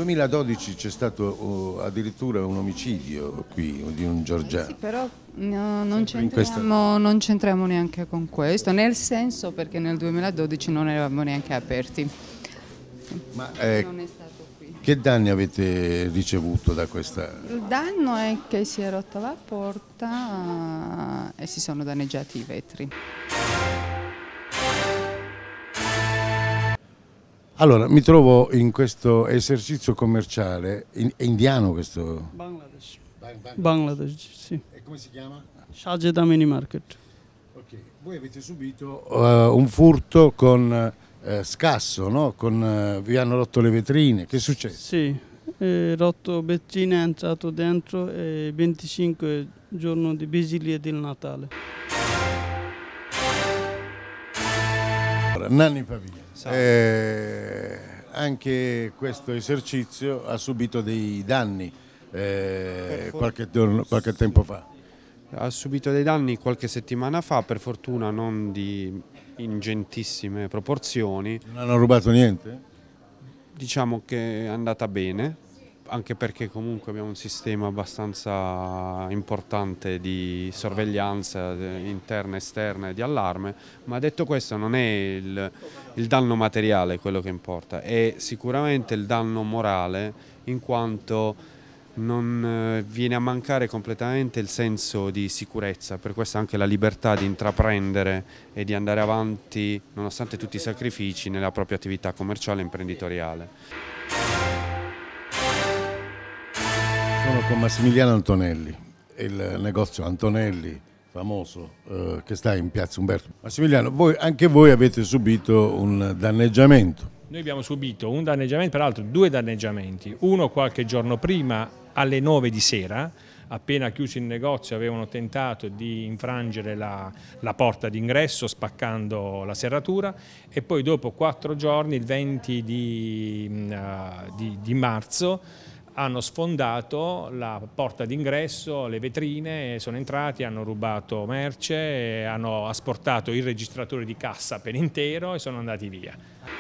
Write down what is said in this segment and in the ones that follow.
2012 c'è stato addirittura un omicidio qui di un georgiano. Sì, però non c'entriamo neanche con questo, nel senso perché nel 2012 non eravamo neanche aperti. Ma Non è stato qui. che danni avete ricevuto da questa? Il danno è che si è rotta la porta e si sono danneggiati i vetri. Allora, mi trovo in questo esercizio commerciale, è indiano questo? Bangladesh. Bangladesh, sì. E come si chiama? Shahjeda Mini Market. Ok, voi avete subito un furto con scasso, no? Vi hanno rotto le vetrine, che è successo? Sì, rotto vetrine, è entrato dentro e 25 giorni di vigilia del Natale. Allora, Nanni Favia, anche questo esercizio ha subito dei danni qualche tempo fa. Ha subito dei danni qualche settimana fa, per fortuna non di ingentissime proporzioni. Non hanno rubato niente? Diciamo che è andata bene, anche perché comunque abbiamo un sistema abbastanza importante di sorveglianza interna e esterna e di allarme, ma detto questo non è il danno materiale quello che importa, è sicuramente il danno morale, in quanto non viene a mancare completamente il senso di sicurezza, per questo anche la libertà di intraprendere e di andare avanti nonostante tutti i sacrifici nella propria attività commerciale e imprenditoriale. Sono con Massimiliano Antonelli, il negozio Antonelli famoso che sta in Piazza Umberto. Massimiliano, anche voi avete subito un danneggiamento. Noi abbiamo subito un danneggiamento, peraltro due danneggiamenti, uno qualche giorno prima alle 9 di sera, appena chiuso il negozio avevano tentato di infrangere la porta d'ingresso spaccando la serratura, e poi dopo 4 giorni, il 20 di marzo, hanno sfondato la porta d'ingresso, le vetrine, sono entrati, hanno rubato merce, hanno asportato il registratore di cassa per intero e sono andati via.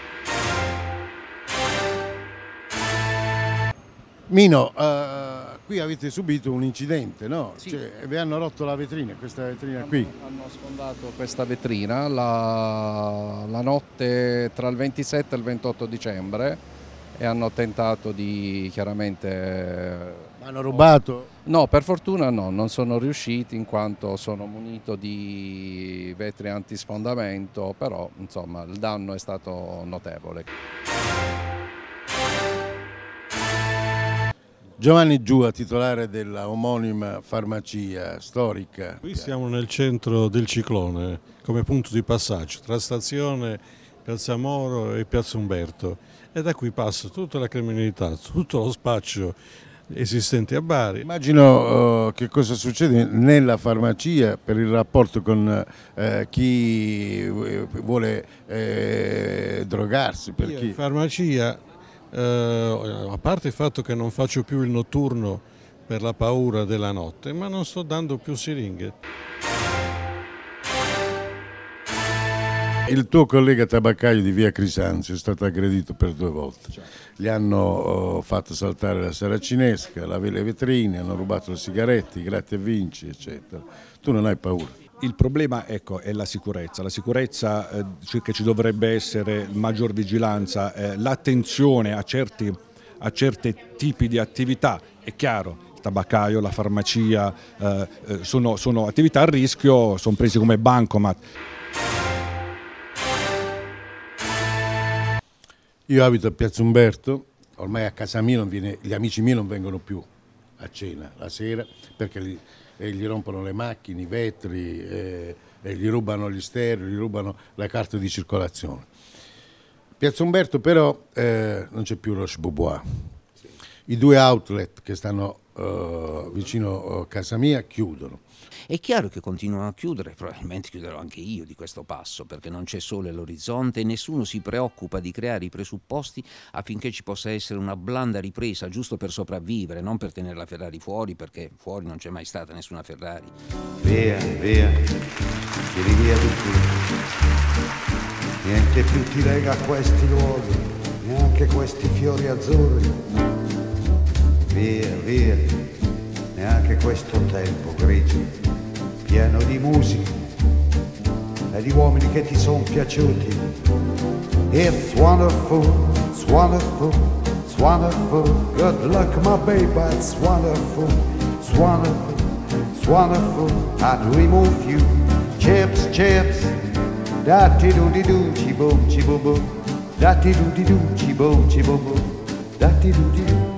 Mino, qui avete subito un incidente, no? Sì. Cioè, vi hanno rotto la vetrina, questa vetrina qui. Hanno sfondato questa vetrina la notte tra il 27 e il 28 dicembre e hanno tentato di chiaramente... Hanno rubato? No, per fortuna no, non sono riusciti in quanto sono munito di vetri antisfondamento, però insomma il danno è stato notevole. Giovanni Giua, titolare della omonima farmacia storica. Qui siamo nel centro del ciclone, come punto di passaggio, tra stazione Piazza Moro e Piazza Umberto, e da qui passa tutta la criminalità, tutto lo spaccio esistente a Bari. Immagino che cosa succede nella farmacia per il rapporto con chi vuole drogarsi. Io in farmacia, a parte il fatto che non faccio più il notturno per la paura della notte, ma non sto dando più siringhe. Il tuo collega tabaccaio di via Crisanzio è stato aggredito per 2 volte. Gli hanno fatto saltare la saracinesca, le vetrine, hanno rubato le sigarette, i gratta e vinci, eccetera. Tu non hai paura? Il problema, ecco, è la sicurezza che ci dovrebbe essere maggior vigilanza, l'attenzione a certi tipi di attività. È chiaro, il tabaccaio, la farmacia sono attività a rischio, sono presi come bancomat. Io abito a Piazza Umberto, ormai a casa mia gli amici miei non vengono più a cena la sera perché gli rompono le macchine, i vetri, gli rubano gli stereo, gli rubano la carta di circolazione. Piazza Umberto però non c'è più Roche Bobois. I 2 outlet che stanno vicino a casa mia chiudono. È chiaro che continuano a chiudere, probabilmente chiuderò anche io di questo passo, perché non c'è sole all'orizzonte e nessuno si preoccupa di creare i presupposti affinché ci possa essere una blanda ripresa, giusto per sopravvivere, non per tenere la Ferrari fuori, perché fuori non c'è mai stata nessuna Ferrari. Via, via, tiri via di qui. Niente più ti lega a questi luoghi, neanche questi fiori azzurri. via, via, neanche questo tempo grigio, pieno di musica e di uomini che ti sono piaciuti. It's wonderful, it's wonderful, it's wonderful, good luck my baby, it's wonderful, it's wonderful, it's wonderful, I dream of you, chips, chips, da-ti-do-di-do, chi-boom, chi-boom-boom, da-ti-do-di-do, chi-boom, chi-boom-boom, da-ti-do-di-do.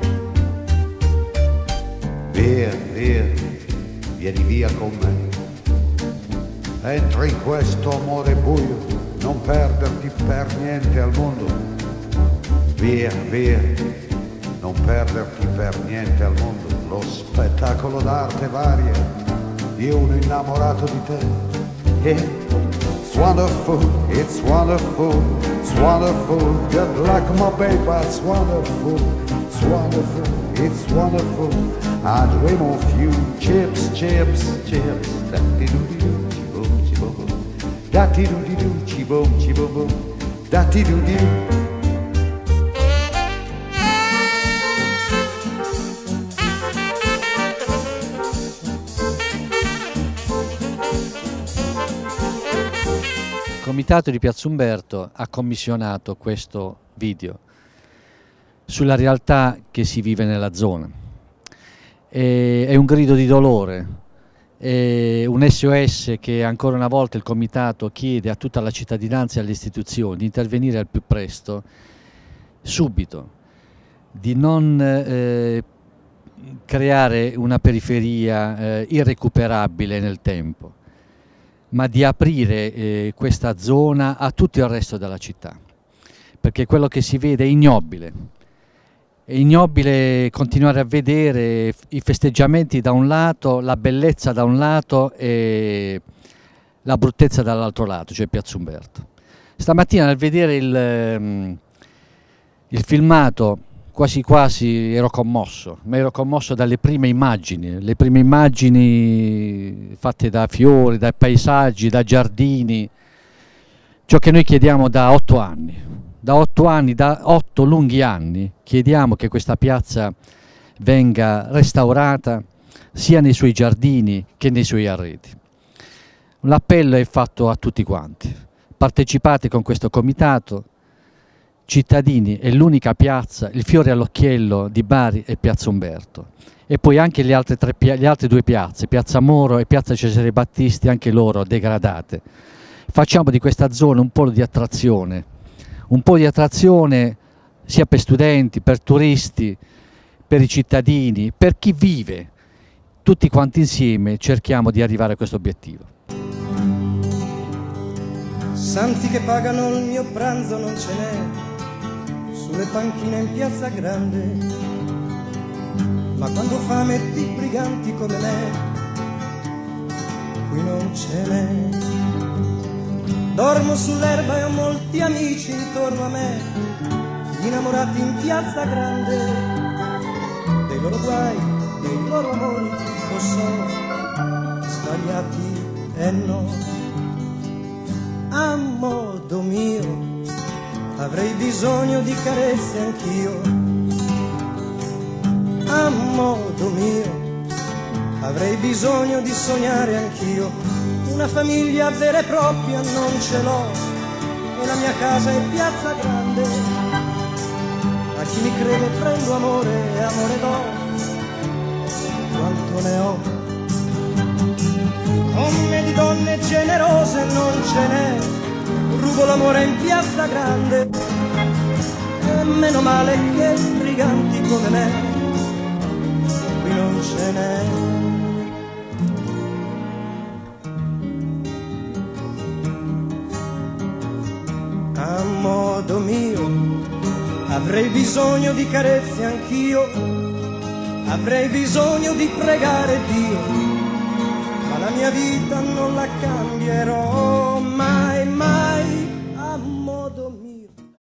Via, via, vieni via con me, entra in questo amore buio, non perderti per niente al mondo. Via, via, non perderti per niente al mondo. Lo spettacolo d'arte varia di uno innamorato di te. It's wonderful, it's wonderful, it's wonderful, good luck my baby, it's wonderful, it's wonderful, it's wonderful, I dream of you, chips, chips, chips, da-ti-do-di-do, chi-boom, chi-boom-boom, da-ti-do-di-do, chi-boom, chi-boom-boom, da-ti-do-di-do. Il Comitato di Piazza Umberto ha commissionato questo video sulla realtà che si vive nella zona. È un grido di dolore, è un SOS che ancora una volta il Comitato chiede a tutta la cittadinanza e alle istituzioni di intervenire al più presto, subito, di non creare una periferia irrecuperabile nel tempo, ma di aprire questa zona a tutto il resto della città, perché quello che si vede è ignobile. È ignobile continuare a vedere i festeggiamenti da un lato, la bellezza da un lato e la bruttezza dall'altro lato, cioè Piazza Umberto. Stamattina nel vedere il filmato quasi quasi ero commosso, ma ero commosso dalle prime immagini, le prime immagini fatte da fiori, da paesaggi, da giardini, ciò che noi chiediamo da 8 anni. Da 8 lunghi anni, chiediamo che questa piazza venga restaurata sia nei suoi giardini che nei suoi arredi. L'appello è fatto a tutti quanti. Partecipate con questo comitato. Cittadini, è l'unica piazza, il fiore all'occhiello di Bari è Piazza Umberto. E poi anche le altre 2 piazze, Piazza Moro e Piazza Cesare Battisti, anche loro degradate. Facciamo di questa zona un polo di attrazione. Un po' di attrazione sia per studenti, per turisti, per i cittadini, per chi vive. Tutti quanti insieme cerchiamo di arrivare a questo obiettivo. Santi che pagano il mio pranzo non ce n'è, sulle panchine in Piazza Grande, ma quando fame di briganti come me, qui non ce n'è. Dormo sull'erba e ho molti amici intorno a me, innamorati in Piazza Grande, dei loro guai, dei loro amori, lo so, sbagliati e no. A modo mio avrei bisogno di carezze anch'io, a modo mio avrei bisogno di sognare anch'io. Una famiglia vera e propria non ce l'ho e la mia casa è Piazza Grande. A chi mi crede prendo amore e amore do, quanto ne ho. Come di donne generose non ce n'è, rubo l'amore in Piazza Grande. E meno male che briganti come me, qui non ce n'è. A modo mio avrei bisogno di carezze anch'io, avrei bisogno di pregare Dio, ma la mia vita non la cambierò mai.